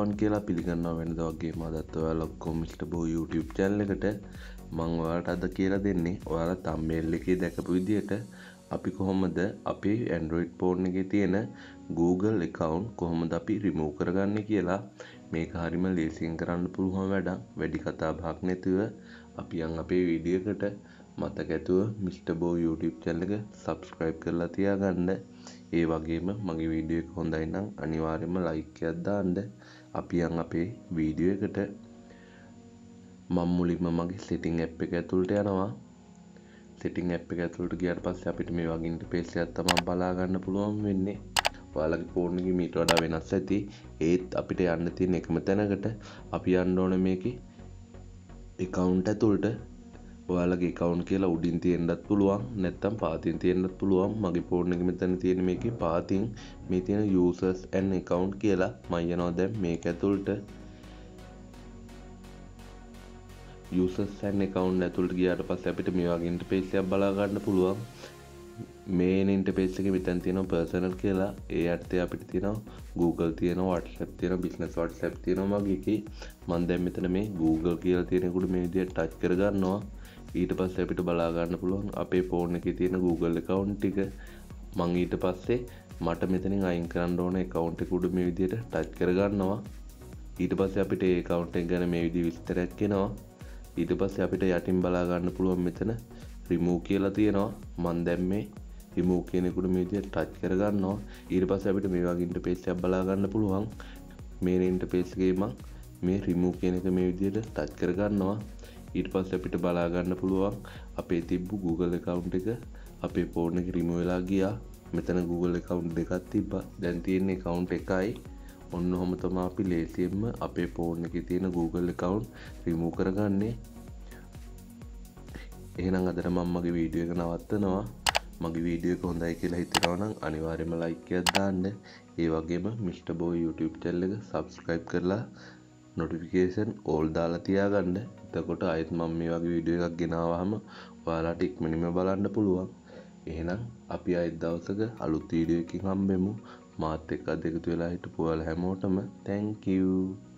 everyone කියලා පිළිගන්නවා වෙනදා වගේම අදත් ඔයාලා ඔක්කොම Mr. Bo YouTube channel එකට මම ඔයාලට අද කියලා දෙන්නේ ඔයාලා thumbnail එකේ දැකපු විදිහට අපි කොහොමද අපේ Android phone එකේ තියෙන Google account කොහොමද අපි remove කරගන්නේ කියලා. මේක හරියම ලේසියෙන් කරන්න පුළුවන් වැඩක්. වැඩි කතා බහක් නැතුව අපි යන් අපේ වීඩියෝ එකට මතක ඇතුව Mr. Bo YouTube channel එක subscribe කරලා තියාගන්න. ඒ වගේම මගේ වීඩියෝ එක හොඳයි නම් අනිවාර්යයෙන්ම like එකක් දාන්න. අපි යන් අපේ වීඩියෝ එකට. මම මුලින්ම මගේ setting app එක ඇතුළට යනවා. setting app එක ඇතුළට ගියාට පස්සේ අපිට මේ වගේ interface එකක් තමයි බලා ගන්න පුළුවන් වෙන්නේ. ඔයාලගේ phone එකේ මීට වඩා වෙනස් ඇති. ඒත් අපිට යන්න තියෙන එකම තැනකට අපි යන්න ඕනේ මේකේ account ඇතුළට. ඔයාලගේ account කියලා උඩින් තියෙන්නත් පුළුවන් නැත්නම් පාතින් තියෙන්නත් පුළුවන්. මගේ phone එකේ මෙතන තියෙන මේකේ පාතින් මේ තියෙන users and account කියලා මම යනවා දැන් මේක ඇතුළට. users and account ඇතුළට ගියාට පස්සේ අපිට මේ වගේ interface එකක් බලා ගන්න පුළුවන්. මේන interface එකේ මෙතන තියෙනවා personal කියලා. ඒ යටතේ අපිට තියෙනවා Google තියෙනවා, WhatsApp තියෙනවා, business WhatsApp තියෙනවා. මගේ එකේ මම දැන් මෙතන මේ Google කියලා තියෙන එකට මේ විදිහට touch කර ගන්නවා. ඊට පස්සේ අපිට බලා ගන්න පුළුවන් අපේ phone එකේ තියෙන Google account ටික. මම ඊට පස්සේ මට මෙතනින් අයින් කරන්න ඕන account එක උඩ මේ විදිහට touch කර ගන්නවා. ඊට පස්සේ අපිට ඒ account එක ගැන මේ විදිහ විස්තරයක් එනවා. ඊට පස්සේ අපිට යටින් බලා ගන්න පුළුවන් මෙතන remove කියලා තියෙනවා. මම දැන් මේ remove කියන එකට මේ විදිහට touch කර ගන්නවා. ඊට පස්සේ අපිට මේ වගේ interface එකක් බලා ගන්න පුළුවන්. මේ interface එකේ මම මේ remove කියන එක මේ විදිහට touch කර ගන්නවා. ඊට පස්සේ අපිට බලා ගන්න පුළුවන් අපේ තිබ්බු Google account එක අපේ phone එකේ remove වෙලා ගියා. මෙතන Google account දෙකක් තිබ්බා. දැන් තියෙන account එකයි. ඔන්න ඔහොම තමයි අපි ලේසියෙන්ම අපේ phone එකේ තියෙන Google account remove කරගන්නේ. එහෙනම් අදට මම මගේ වීඩියෝ එක නවත්තනවා. මගේ වීඩියෝ එක හොඳයි කියලා හිතනවා නම් අනිවාර්යයෙන්ම like එකක් දාන්න. ඒ වගේම Mr. Bo YouTube channel එක subscribe කරලා notification all දාලා තියාගන්න. එතකොට ආයෙත් මම මේ වගේ වීඩියෝ එකක් ගෙනාවහම ඔයාලට ඉක්මනින්ම බලන්න පුළුවන්. එහෙනම් අපි ආයෙත් දවසක අලුත් වීඩියෝ එකකින් හම්බෙමු. මාත් එක්ක අද එකතු වෙලා හිටපු ඔයාලා හැමෝටම thank you.